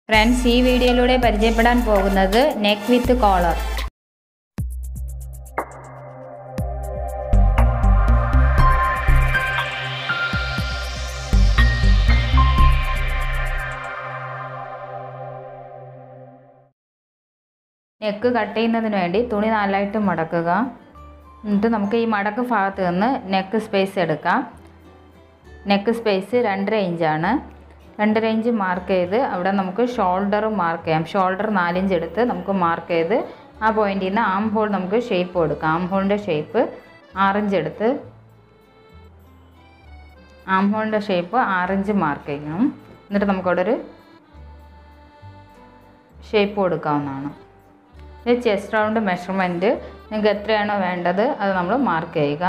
Friends, ഈ വീഡിയോയിലൂടെ പരിചയപ്പെടാൻ പോകുന്നത് neck with collar. Neck cut ചെയ്യുന്നതിന് വേണ്ടി തുണി നാലായിട്ട് മടക്കുക. എന്നിട്ട് നമുക്ക് ഈ മടക്ക് ഭാഗത്ത് നിന്ന് നെക്ക് സ്പേസ് എടുക്കാം. നെക്ക് സ്പേസ് 2.5 ഇഞ്ചാണ്. 2.5 ഇഞ്ച് മാർക്ക് ചെയ്ത് അവിടെ നമുക്ക് ഷോൾഡർ മാർക്ക് ചെയ്യാം. ഷോൾഡർ 4 ഇഞ്ച് എടുത്ത് നമുക്ക് മാർക്ക് ചെയ്ത് ആ പോയിന്റിൽ നിന്ന് ആം ഹോൾ നമുക്ക് ഷേപ്പ് കൊടുക്കാം. ആം ഹോളിൻ്റെ ഷേപ്പ് 6 ഇഞ്ച് എടുത്ത് ആം ഹോളിൻ്റെ ഷേപ്പ് 6 ഇഞ്ച് മാർക്ക് ചെയ്യണം. എന്നിട്ട് നമുക്കവിടെ ഒരു ഷേപ്പ് കൊടുക്കാവുന്നതാണ്. ഇത് ചെസ്റ്റ് റൗണ്ട് മെഷർമെൻറ്റ് നിങ്ങൾക്ക് എത്രയാണോ വേണ്ടത് അത് നമ്മൾ മാർക്ക് ചെയ്യുക.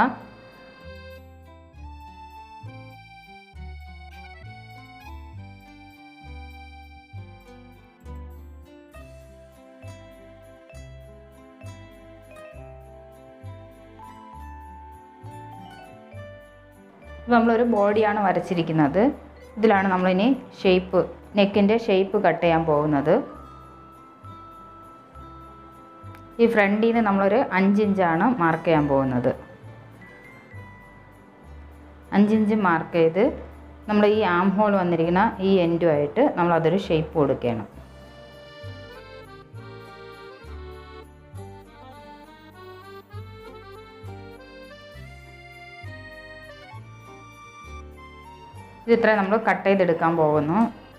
നമ്മളൊരു ബോഡിയാണ് വരച്ചിരിക്കുന്നത്. ഇതിലാണ് നമ്മളിനി ഷേപ്പ്, നെക്കിൻ്റെ ഷേപ്പ് കട്ട് ചെയ്യാൻ പോകുന്നത്. ഈ ഫ്രണ്ടിൽ നിന്ന് നമ്മളൊരു 5 ഇഞ്ചാണ് മാർക്ക് ചെയ്യാൻ പോകുന്നത്. 5 ഇഞ്ച് മാർക്ക് ചെയ്ത് നമ്മൾ ഈ ആം ഹോൾ വന്നിരിക്കുന്ന ഈ എൻഡുമായിട്ട് നമ്മളതൊരു ഷേപ്പ് കൊടുക്കണം. ഇത് ഇത്രയും നമ്മൾ കട്ട് ചെയ്തെടുക്കാൻ പോകുന്നു.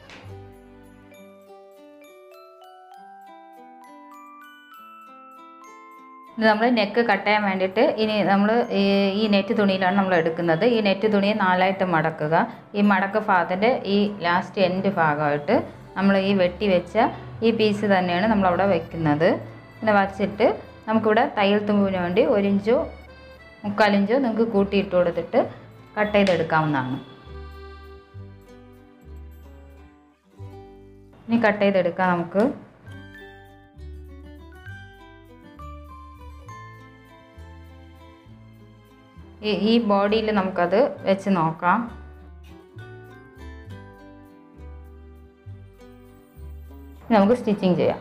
ഇത് നമ്മൾ നെക്ക് കട്ട് ചെയ്യാൻ വേണ്ടിയിട്ട് ഇനി നമ്മൾ ഈ നെറ്റ് തുണിയിലാണ് നമ്മൾ എടുക്കുന്നത്. ഈ നെറ്റ് തുണിയെ 4ആയിട്ട് മടക്കുക. ഈ മടക്ക ഭാഗത്തിൻ്റെ ഈ ലാസ്റ്റ് എൻഡ് ഭാഗമായിട്ട് നമ്മൾ ഈ വെട്ടി വെച്ച ഈ പീസ് തന്നെയാണ് നമ്മളവിടെ വയ്ക്കുന്നത്. പിന്നെ വച്ചിട്ട് നമുക്കിവിടെ തയ്യൽ തുമ്പിന് വേണ്ടി 1 ഇഞ്ചോ 3/4 ഇഞ്ചോ നിങ്ങൾക്ക് കൂട്ടിയിട്ട് കൊടുത്തിട്ട് കട്ട് ചെയ്തെടുക്കാവുന്നതാണ്. ഇനി കട്ട് ചെയ്തെടുക്കാം നമുക്ക്. ഈ ബോഡിയിൽ നമുക്കത് വെച്ച് നോക്കാം. നമുക്ക് സ്റ്റിച്ചിങ് ചെയ്യാം.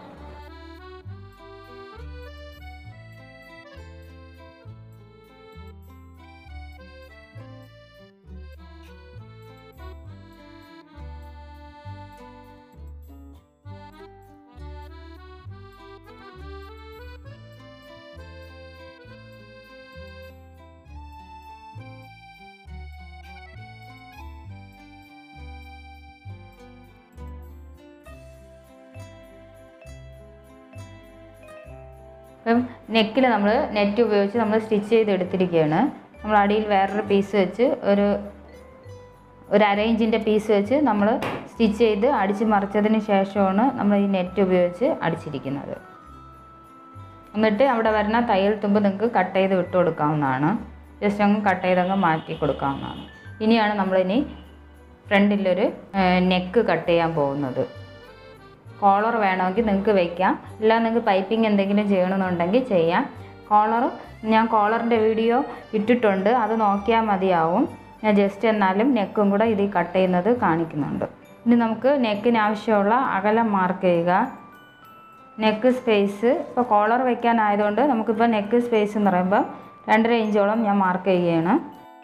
അപ്പം നെക്കിൽ നമ്മൾ നെറ്റ് ഉപയോഗിച്ച് നമ്മൾ സ്റ്റിച്ച് ചെയ്തെടുത്തിരിക്കുകയാണ്. നമ്മൾ അടിയിൽ വേറൊരു പീസ് വെച്ച് ഒരു 1/2 ഇഞ്ചിൻ്റെ പീസ് വെച്ച് നമ്മൾ സ്റ്റിച്ച് ചെയ്ത് അടിച്ച് മറിച്ചതിന് ശേഷമാണ് നമ്മൾ ഈ നെറ്റ് ഉപയോഗിച്ച് അടിച്ചിരിക്കുന്നത്. എന്നിട്ട് അവിടെ വരുന്ന തയ്യൽ തുമ്പ് നിങ്ങൾക്ക് കട്ട് ചെയ്ത് വിട്ട് കൊടുക്കാവുന്നതാണ്. ജസ്റ്റ് അങ്ങ് കട്ട് ചെയ്തങ്ങ് മാറ്റി കൊടുക്കാവുന്നതാണ്. ഇനിയാണ് നമ്മളിനി ഫ്രണ്ടിലൊരു നെക്ക് കട്ട് ചെയ്യാൻ പോകുന്നത്. കോളർ വേണമെങ്കിൽ നിങ്ങൾക്ക് വയ്ക്കാം, ഇല്ല നിങ്ങൾക്ക് പൈപ്പിംഗ് എന്തെങ്കിലും ചെയ്യണമെന്നുണ്ടെങ്കിൽ ചെയ്യാം. ഞാൻ കോളറിൻ്റെ വീഡിയോ ഇട്ടിട്ടുണ്ട്, അത് നോക്കിയാൽ മതിയാവും. ഞാൻ ജസ്റ്റ് എന്നാലും നെക്കും കൂടെ ഇതിൽ കട്ട് ചെയ്യുന്നത് കാണിക്കുന്നുണ്ട്. ഇനി നമുക്ക് നെക്കിന് ആവശ്യമുള്ള അകലം മാർക്ക് ചെയ്യുക. നെക്ക് സ്പേസ് ഇപ്പോൾ കോളർ വയ്ക്കാനായതുകൊണ്ട് നമുക്കിപ്പോൾ നെക്ക് സ്പേസ് എന്ന് പറയുമ്പോൾ 2.5 ഇഞ്ചോളം ഞാൻ മാർക്ക് ചെയ്യുകയാണ്.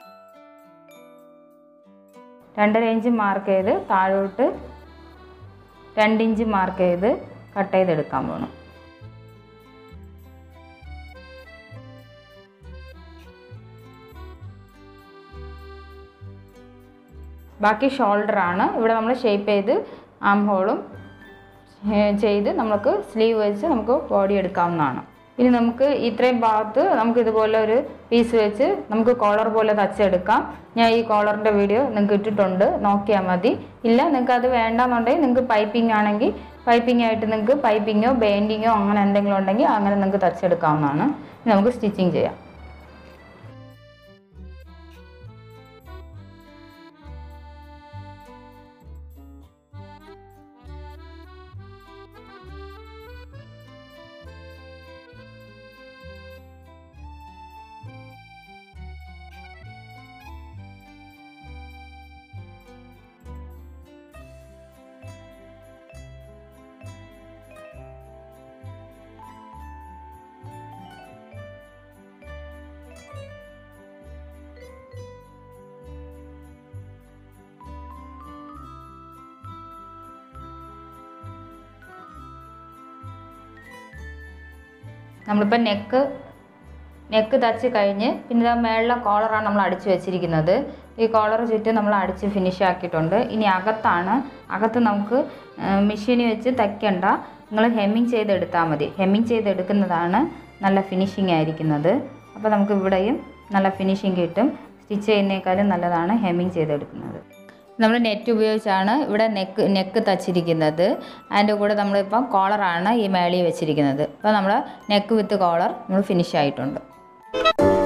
2.5 ഇഞ്ച് മാർക്ക് ചെയ്ത് താഴോട്ട് 2 ഇഞ്ച് മാർക്ക് ചെയ്ത് കട്ട് ചെയ്തെടുക്കാൻ പോകണം. ബാക്കി ഷോൾഡറാണ്. ഇവിടെ നമ്മൾ ഷേപ്പ് ചെയ്ത് ആം ഹോളും ചെയ്ത് നമുക്ക് സ്ലീവ് വെച്ച് നമുക്ക് ബോഡി എടുക്കാവുന്നതാണ്. ഇനി നമുക്ക് ഇത്രയും ഭാഗത്ത് നമുക്ക് ഇതുപോലെ ഒരു പീസ് വെച്ച് നമുക്ക് കോളർ പോലെ തച്ചെടുക്കാം. ഞാൻ ഈ കോളറിൻ്റെ വീഡിയോ നിങ്ങൾക്ക് ഇട്ടിട്ടുണ്ട്, നോക്കിയാൽ മതി. ഇല്ല നിങ്ങൾക്ക് അത് വേണ്ടെന്നുണ്ടെങ്കിൽ നിങ്ങൾക്ക് പൈപ്പിംഗ് ആണെങ്കിൽ പൈപ്പിംഗ് ആയിട്ട് നിങ്ങൾക്ക് പൈപ്പിങ്ങോ ബെൻഡിങ്ങോ അങ്ങനെ എന്തെങ്കിലും ഉണ്ടെങ്കിൽ അങ്ങനെ നിങ്ങൾക്ക് തച്ചെടുക്കാവുന്നതാണ്. നമുക്ക് സ്റ്റിച്ചിങ് ചെയ്യാം. നമ്മളിപ്പോൾ നെക്ക് തച്ച് കഴിഞ്ഞ് പിന്നെ മേളിലെ കോളറാണ് നമ്മൾ അടിച്ച് വെച്ചിരിക്കുന്നത്. ഈ കോളർ ചുറ്റും നമ്മൾ അടിച്ച് ഫിനിഷ് ആക്കിയിട്ടുണ്ട്. ഇനി അകത്ത് നമുക്ക് മെഷീനിൽ വെച്ച് തയ്ക്കണ്ട, നിങ്ങൾ ഹെമ്മിങ് ചെയ്തെടുത്താൽ മതി. ഹെമ്മിങ് ചെയ്തെടുക്കുന്നതാണ് നല്ല ഫിനിഷിംഗ് ആയിരിക്കുന്നത്. അപ്പോൾ നമുക്ക് ഇവിടെയും നല്ല ഫിനിഷിംഗ് കിട്ടും. സ്റ്റിച്ച് ചെയ്യുന്നേക്കാളും നല്ലതാണ് ഹെമ്മിങ് ചെയ്തെടുക്കുന്നത്. നമ്മൾ നെറ്റ് ഉപയോഗിച്ചാണ് ഇവിടെ നെക്ക് തച്ചിരിക്കുന്നത്. അതിൻ്റെ കൂടെ നമ്മളിപ്പം കോളറാണ് ഈ മേളിൽ വെച്ചിരിക്കുന്നത്. അപ്പോൾ നമ്മൾ നെക്ക് വിത്ത് കോളർ നമ്മൾ ഫിനിഷ് ആയിട്ടുണ്ട്.